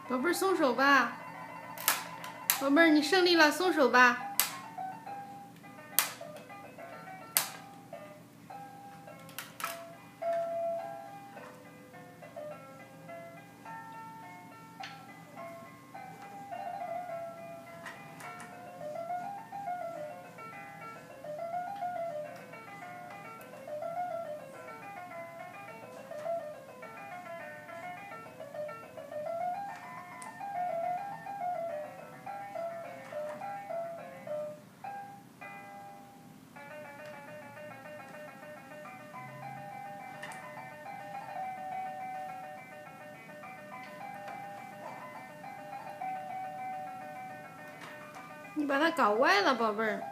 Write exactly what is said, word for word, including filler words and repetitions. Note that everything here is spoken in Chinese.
宝贝儿，松手吧！宝贝儿，你胜利了，松手吧！你把它搞歪了，宝贝儿。